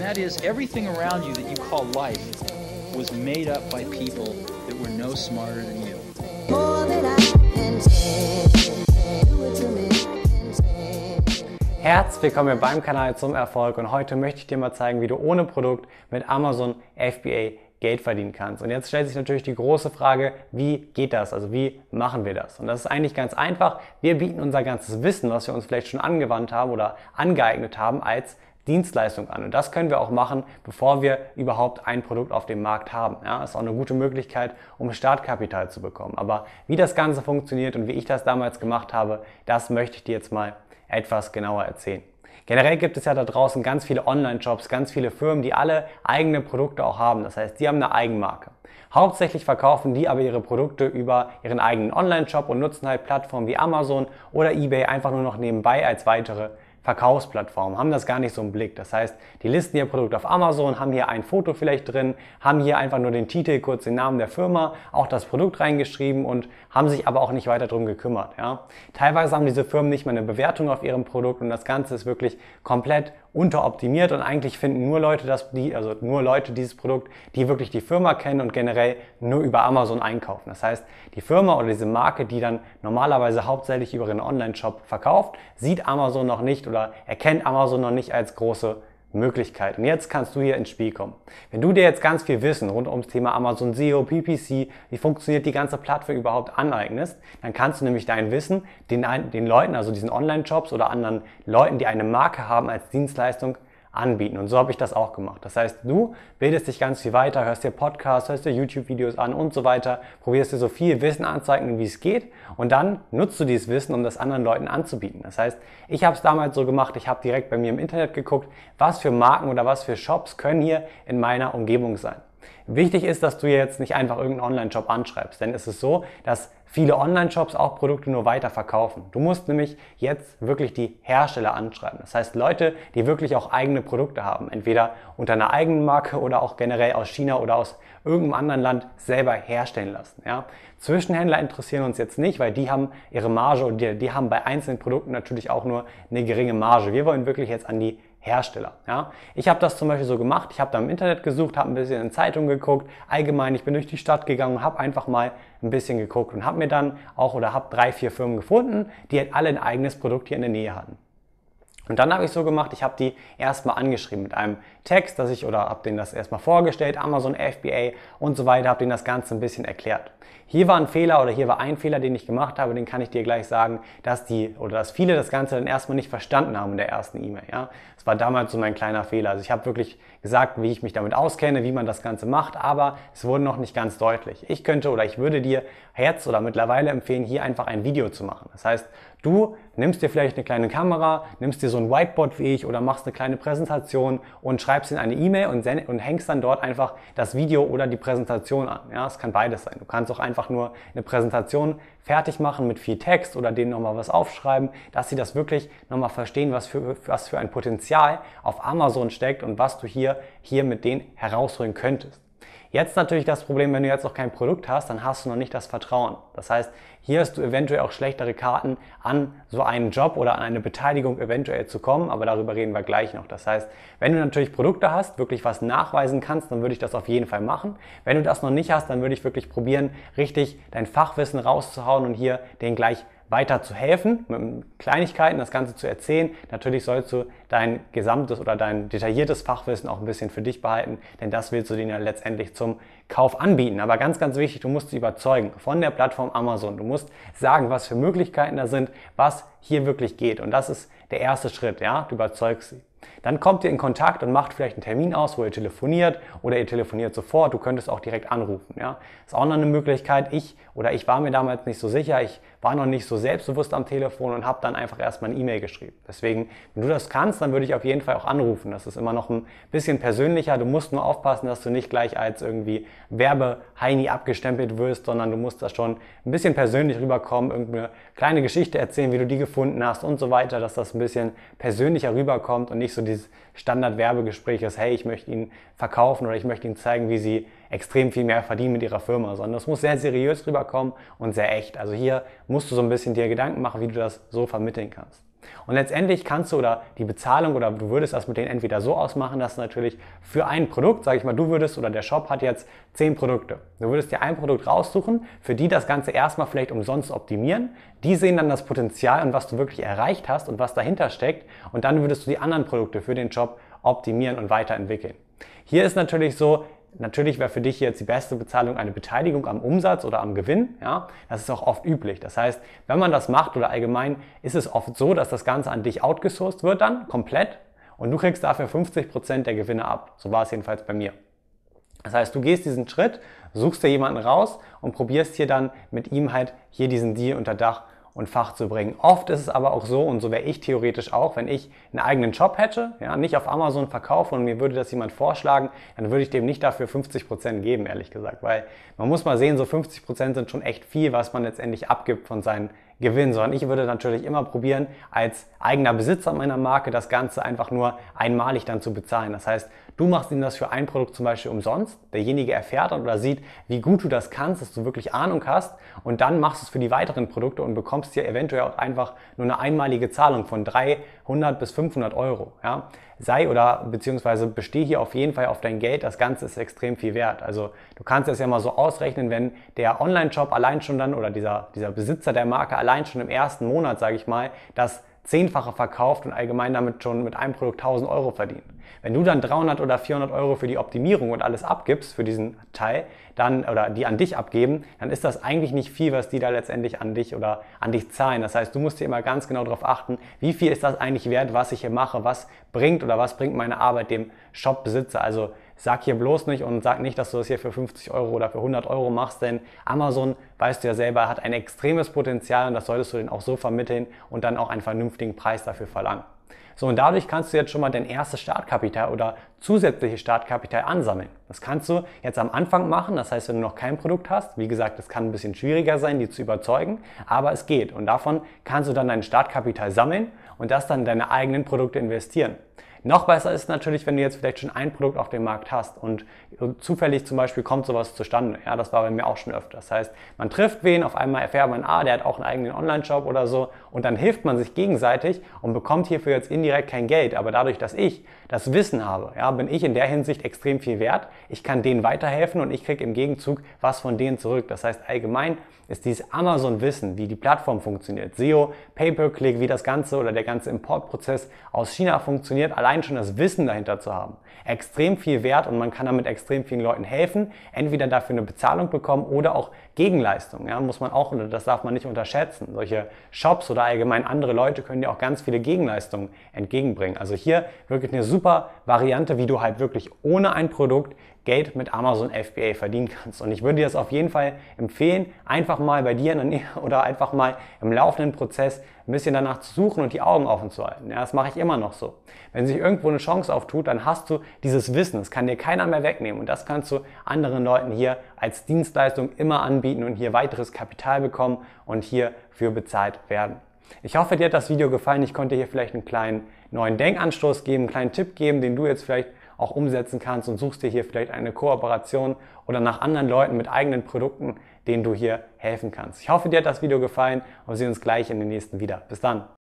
that is, everything around you that you call life was made up by people that were no smarter than you. More than I can say. Do it to me. Herzlich willkommen beim Kanal zum Erfolg und heute möchte ich dir mal zeigen, wie du ohne Produkt mit Amazon FBA Geld verdienen kannst. Und jetzt stellt sich natürlich die große Frage, wie geht das? Also wie machen wir das? Und das ist eigentlich ganz einfach. Wir bieten unser ganzes Wissen, was wir uns vielleicht schon angewandt haben oder angeeignet haben, als Dienstleistung an. Und das können wir auch machen, bevor wir überhaupt ein Produkt auf dem Markt haben. Ja, ist auch eine gute Möglichkeit, um Startkapital zu bekommen. Aber wie das Ganze funktioniert und wie ich das damals gemacht habe, das möchte ich dir jetzt mal etwas genauer erzählen. Generell gibt es ja da draußen ganz viele Online-Shops, ganz viele Firmen, die alle eigene Produkte auch haben. Das heißt, die haben eine Eigenmarke. Hauptsächlich verkaufen die aber ihre Produkte über ihren eigenen Online-Shop und nutzen halt Plattformen wie Amazon oder eBay einfach nur noch nebenbei als weitere Verkaufsplattformen, haben das gar nicht so im Blick. Das heißt, die listen ihr Produkt auf Amazon, haben hier ein Foto vielleicht drin, haben hier einfach nur den Titel, kurz den Namen der Firma, auch das Produkt reingeschrieben und haben sich aber auch nicht weiter darum gekümmert. Ja. Teilweise haben diese Firmen nicht mal eine Bewertung auf ihrem Produkt und das Ganze ist wirklich komplett unteroptimiert und eigentlich finden nur Leute dieses Produkt, die wirklich die Firma kennen und generell nur über Amazon einkaufen. Das heißt, die Firma oder diese Marke, die dann normalerweise hauptsächlich über ihren Online-Shop verkauft, sieht Amazon noch nicht oder erkennt Amazon noch nicht als große Möglichkeit. Und jetzt kannst du hier ins Spiel kommen. Wenn du dir jetzt ganz viel Wissen rund ums Thema Amazon SEO, PPC, wie funktioniert die ganze Plattform überhaupt aneignest, dann kannst du nämlich dein Wissen den Leuten, also diesen Online-Shops oder anderen Leuten, die eine Marke haben, als Dienstleistung anbieten. Und so habe ich das auch gemacht. Das heißt, du bildest dich ganz viel weiter, hörst dir Podcasts, hörst dir YouTube-Videos an und so weiter, probierst dir so viel Wissen anzueignen, wie es geht und dann nutzt du dieses Wissen, um das anderen Leuten anzubieten. Das heißt, ich habe es damals so gemacht, ich habe direkt bei mir im Internet geguckt, was für Marken oder was für Shops können hier in meiner Umgebung sein. Wichtig ist, dass du jetzt nicht einfach irgendeinen Online-Shop anschreibst, denn es ist so, dass viele Online-Shops auch Produkte nur weiter verkaufen. Du musst nämlich jetzt wirklich die Hersteller anschreiben. Das heißt Leute, die wirklich auch eigene Produkte haben, entweder unter einer eigenen Marke oder auch generell aus China oder aus irgendeinem anderen Land selber herstellen lassen. Ja? Zwischenhändler interessieren uns jetzt nicht, weil die haben ihre Marge und die haben bei einzelnen Produkten natürlich auch nur eine geringe Marge. Wir wollen wirklich jetzt an die Hersteller. Ja? Ich habe das zum Beispiel so gemacht, ich habe da im Internet gesucht, habe ein bisschen in Zeitungen geguckt, allgemein, ich bin durch die Stadt gegangen und habe einfach mal ein bisschen geguckt und habe mir dann auch oder habe 3, 4 Firmen gefunden, die halt alle ein eigenes Produkt hier in der Nähe hatten. Und dann habe ich so gemacht, ich habe die erstmal angeschrieben mit einem Text, habe denen das erstmal vorgestellt, Amazon FBA und so weiter, habe denen das Ganze ein bisschen erklärt. Hier war ein Fehler, den ich gemacht habe, den kann ich dir gleich sagen, dass viele das Ganze dann erstmal nicht verstanden haben in der ersten E-Mail. Ja? Das war damals so mein kleiner Fehler. Also ich habe wirklich gesagt, wie ich mich damit auskenne, wie man das Ganze macht, aber es wurde noch nicht ganz deutlich. Ich würde dir jetzt oder mittlerweile empfehlen, hier einfach ein Video zu machen. Das heißt, du nimmst dir vielleicht eine kleine Kamera, nimmst dir so ein Whiteboard wie ich oder machst eine kleine Präsentation und schreibst in eine E-Mail und hängst dann dort einfach das Video oder die Präsentation an. Ja, es kann beides sein. Du kannst auch einfach nur eine Präsentation fertig machen mit viel Text oder denen nochmal was aufschreiben, dass sie das wirklich nochmal verstehen, was für ein Potenzial auf Amazon steckt und was du hier mit denen herausholen könntest. Jetzt natürlich das Problem, wenn du jetzt noch kein Produkt hast, dann hast du noch nicht das Vertrauen. Das heißt, hier hast du eventuell auch schlechtere Karten, an so einen Job oder an eine Beteiligung eventuell zu kommen, aber darüber reden wir gleich noch. Das heißt, wenn du natürlich Produkte hast, wirklich was nachweisen kannst, dann würde ich das auf jeden Fall machen. Wenn du das noch nicht hast, dann würde ich wirklich probieren, richtig dein Fachwissen rauszuhauen und hier den gleich weiter zu helfen, mit Kleinigkeiten das Ganze zu erzählen. Natürlich sollst du dein gesamtes oder dein detailliertes Fachwissen auch ein bisschen für dich behalten, denn das willst du denen ja letztendlich zum Kauf anbieten. Aber ganz, ganz wichtig, du musst sie überzeugen von der Plattform Amazon. Du musst sagen, was für Möglichkeiten da sind, was hier wirklich geht. Und das ist der erste Schritt, ja, du überzeugst sie. Dann kommt ihr in Kontakt und macht vielleicht einen Termin aus, wo ihr telefoniert oder ihr telefoniert sofort. Du könntest auch direkt anrufen. Ja. Ist auch noch eine Möglichkeit. Ich war mir damals nicht so sicher. Ich war noch nicht so selbstbewusst am Telefon und habe dann einfach erstmal eine E-Mail geschrieben. Deswegen, wenn du das kannst, dann würde ich auf jeden Fall auch anrufen. Das ist immer noch ein bisschen persönlicher. Du musst nur aufpassen, dass du nicht gleich als irgendwie Werbeheini abgestempelt wirst, sondern du musst da schon ein bisschen persönlich rüberkommen, irgendeine kleine Geschichte erzählen, wie du die gefunden hast und so weiter, dass das ein bisschen persönlicher rüberkommt und nicht so dieses Standard-Werbegespräch ist, hey, ich möchte Ihnen verkaufen oder ich möchte Ihnen zeigen, wie Sie extrem viel mehr verdienen mit Ihrer Firma, sondern das muss sehr seriös rüberkommen und sehr echt. Also hier musst du so ein bisschen dir Gedanken machen, wie du das so vermitteln kannst. Und letztendlich kannst du oder die Bezahlung oder du würdest das mit denen entweder so ausmachen, dass natürlich für ein Produkt, sage ich mal, du würdest oder der Shop hat jetzt 10 Produkte. Du würdest dir ein Produkt raussuchen, für die das Ganze erstmal vielleicht umsonst optimieren. Die sehen dann das Potenzial und was du wirklich erreicht hast und was dahinter steckt. Und dann würdest du die anderen Produkte für den Shop optimieren und weiterentwickeln. Hier ist natürlich so, natürlich wäre für dich jetzt die beste Bezahlung eine Beteiligung am Umsatz oder am Gewinn. Ja? Das ist auch oft üblich. Das heißt, wenn man das macht oder allgemein, ist es oft so, dass das Ganze an dich outgesourced wird dann komplett und du kriegst dafür 50% der Gewinne ab. So war es jedenfalls bei mir. Das heißt, du gehst diesen Schritt, suchst dir jemanden raus und probierst hier dann mit ihm halt hier diesen Deal unter Dach und Fach zu bringen. Oft ist es aber auch so, und so wäre ich theoretisch auch, wenn ich einen eigenen Shop hätte, ja, nicht auf Amazon verkaufe und mir würde das jemand vorschlagen, dann würde ich dem nicht dafür 50% geben, ehrlich gesagt, weil man muss mal sehen, so 50% sind schon echt viel, was man letztendlich abgibt von seinen Gewinn, sondern ich würde natürlich immer probieren, als eigener Besitzer meiner Marke das Ganze einfach nur einmalig dann zu bezahlen. Das heißt, du machst ihm das für ein Produkt zum Beispiel umsonst, derjenige erfährt dann oder sieht, wie gut du das kannst, dass du wirklich Ahnung hast und dann machst du es für die weiteren Produkte und bekommst dir eventuell auch einfach nur eine einmalige Zahlung von 300 bis 500 Euro. Ja? Sei oder beziehungsweise besteh hier auf jeden Fall auf dein Geld, das Ganze ist extrem viel wert. Also du kannst es ja mal so ausrechnen, wenn der Online-Shop allein schon dann oder dieser Besitzer der Marke allein schon im ersten Monat, sage ich mal, das 10-fache verkauft und allgemein damit schon mit einem Produkt 1000 Euro verdient. Wenn du dann 300 oder 400 Euro für die Optimierung und alles abgibst für diesen Teil, dann oder die an dich abgeben, dann ist das eigentlich nicht viel, was die da letztendlich an dich oder an dich zahlen. Das heißt, du musst dir immer ganz genau darauf achten, wie viel ist das eigentlich wert, was ich hier mache, was bringt oder was bringt meine Arbeit dem Shopbesitzer. Also sag hier bloß nicht und sag nicht, dass du das hier für 50 Euro oder für 100 Euro machst, denn Amazon, weißt du ja selber, hat ein extremes Potenzial und das solltest du denen auch so vermitteln und dann auch einen vernünftigen Preis dafür verlangen. So, und dadurch kannst du jetzt schon mal dein erstes Startkapital oder zusätzliches Startkapital ansammeln. Das kannst du jetzt am Anfang machen, das heißt, wenn du noch kein Produkt hast, wie gesagt, es kann ein bisschen schwieriger sein, die zu überzeugen, aber es geht und davon kannst du dann dein Startkapital sammeln und das dann in deine eigenen Produkte investieren. Noch besser ist natürlich, wenn du jetzt vielleicht schon ein Produkt auf dem Markt hast und zufällig zum Beispiel kommt sowas zustande. Ja, das war bei mir auch schon öfter. Das heißt, man trifft wen, auf einmal erfährt man, der hat auch einen eigenen Online-Shop oder so und dann hilft man sich gegenseitig und bekommt hierfür jetzt indirekt kein Geld. Aber dadurch, dass ich das Wissen habe, ja, bin ich in der Hinsicht extrem viel wert. Ich kann denen weiterhelfen und ich kriege im Gegenzug was von denen zurück. Das heißt, allgemein ist dieses Amazon-Wissen, wie die Plattform funktioniert, SEO, Pay-per-Click, wie das Ganze oder der ganze Importprozess aus China funktioniert, allein schon das Wissen dahinter zu haben, extrem viel wert und man kann damit extrem vielen Leuten helfen, entweder dafür eine Bezahlung bekommen oder auch Gegenleistung. Ja, muss man auch, das darf man nicht unterschätzen. Solche Shops oder allgemein andere Leute können dir auch ganz viele Gegenleistungen entgegenbringen. Also hier wirklich eine super Variante, wie du halt wirklich ohne ein Produkt Geld mit Amazon FBA verdienen kannst. Und ich würde dir das auf jeden Fall empfehlen, einfach mal bei dir in der Nähe oder einfach mal im laufenden Prozess ein bisschen danach zu suchen und die Augen offen zu halten. Ja, das mache ich immer noch so. Wenn sich irgendwo eine Chance auftut, dann hast du dieses Wissen. Das kann dir keiner mehr wegnehmen. Und das kannst du anderen Leuten hier als Dienstleistung immer anbieten und hier weiteres Kapital bekommen und hierfür bezahlt werden. Ich hoffe, dir hat das Video gefallen. Ich konnte hier vielleicht einen kleinen neuen Denkanstoß geben, einen kleinen Tipp geben, den du jetzt vielleicht auch umsetzen kannst und suchst dir hier vielleicht eine Kooperation oder nach anderen Leuten mit eigenen Produkten, denen du hier helfen kannst. Ich hoffe, dir hat das Video gefallen und wir sehen uns gleich in den nächsten wieder. Bis dann!